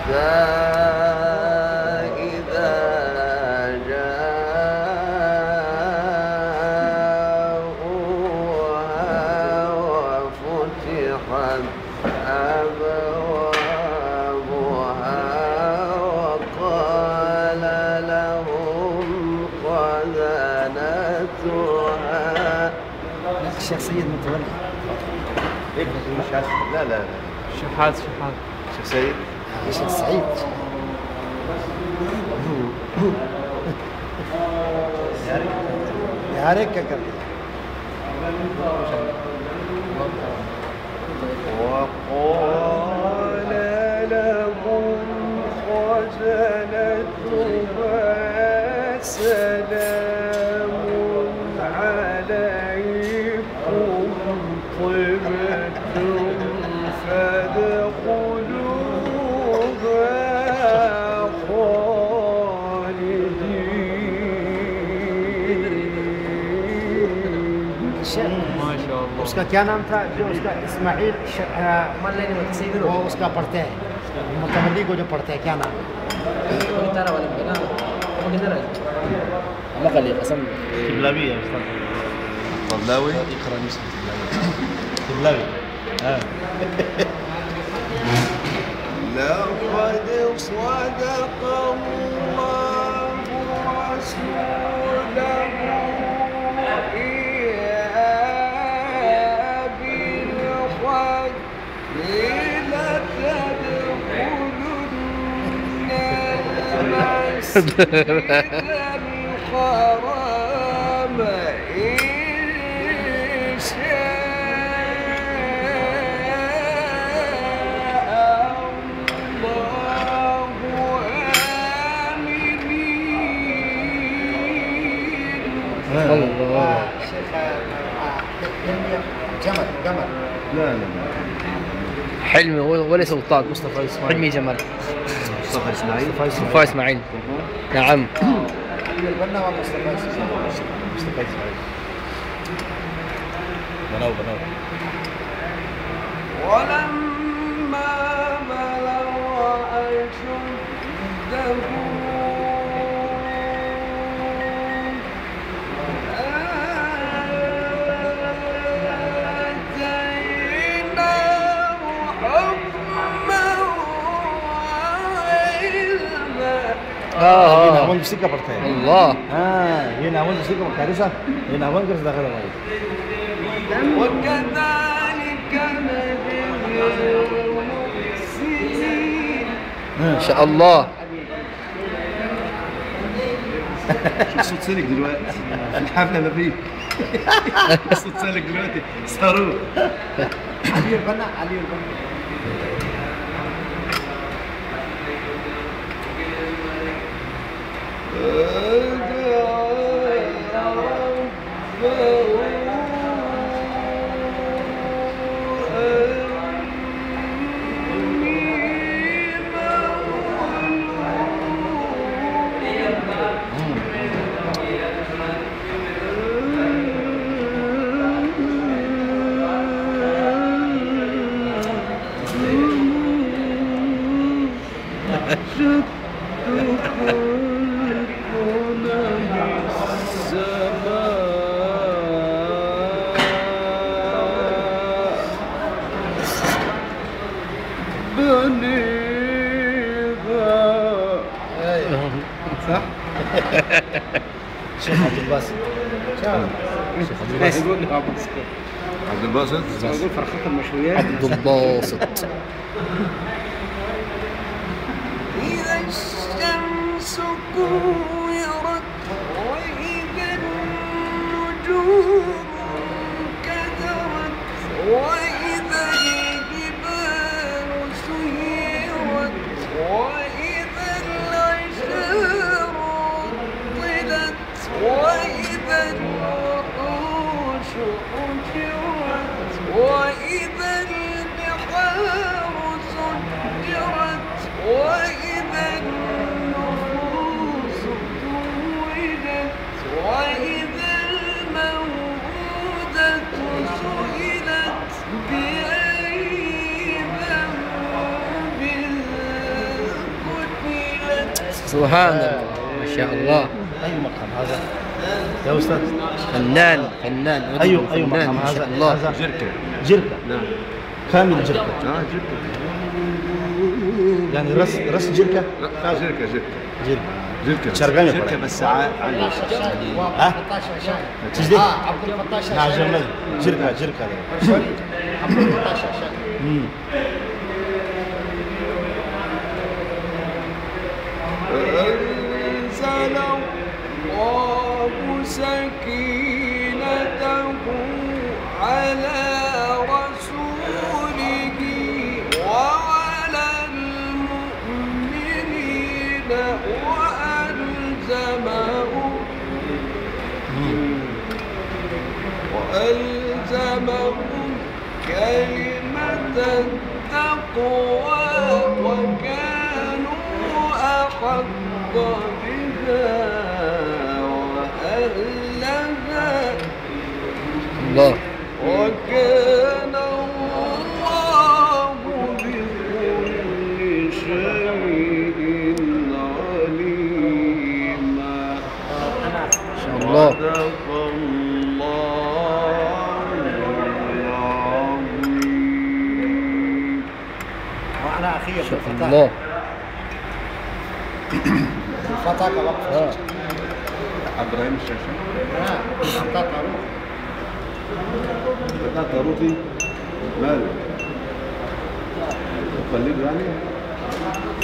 إذا جاءوها وفتحت أبوابها وقال لهم خزنتها. الشيخ سيد متولي. لا لا لا، شحات شيخ سيد، الشيخ سعيد. يا ريت كذا. وقال لهم خزنتها سلام عليكم طبتم فادخلوها خالدين. ما شاء الله. उसका क्या नाम था जो उसका इस्माइल वो उसका पढ़ते हैं मुतवल्ली को जो पढ़ते हैं क्या नाम? مقلي قسم طبلاوي يا أستاذ. طبلاوي يقرأ مسلم طبلاوي. لقد صدق الله رسوله بالحق لتدخلن المسجد الحرام إن شاء الله آمنين. الله. شيخ جمل. لا لا لا، حلمي وليس سلطان مصطفى اسماعيل. حلمي جمال مصطفى إسماعيل. مصطفى اسماعيل. نعم. علي البنا ولا مصطفى إسماعيل؟ مصطفى إسماعيل. بنو. ولما بلغ أشده آتيناه حكما وعلما. ये नावन उसी का पढ़ता है। الله. हाँ ये नावन उसी का पढ़ता है ऐसा ये नावन कैसे दाखिल हुआ है? وكذلك نجزي المحسنين. ان شاء الله. صوت سلك دلوقتي في الحفلة ما فيه. صوت سلك دلوقتي صاروخ. علي البنا. صح؟ شيخ عبد الباسط. شيخ عبد الباسط. عبد الباسط. يقول فرخة المشويات. عبد الباسط. إذا الشمس كورت وإذا النجوم كدرت وإذا الجبال سيرت وإذا العشار عطلت وإذا الوحوش حشرت وإذا البحار سجرت وإذا النفوس سبحان الله ما شاء الله. أي مقام هذا يا أستاذ؟ فنان فنان. أي فنان مقام ما شاء هذا؟ الله. هذا جركة. جركة. نعم. كامل جركة. جركة. يعني رس جركة؟ لا جركة جركة. جركة. جركة. شرقانة جركة بس عالية. ها؟ تجدي؟ عبد الفتاح نعم جميل. جركة. عبد الفتاح أنزل الله سكينته على رسوله وعلى المؤمنين وألزمهم كلمة التقوى وكانوا أحق بها وأهلها الله. وكان الله بكل شيء عليما. ما شاء الله. صدق الله العظيم. وأنا أخي ما شاء الفتاح. الله. الفتاح كوقف. إبراهيم الشاشة. الفتاح طاروخ. فتاة طاروخي. ماله؟ تقلده يعني؟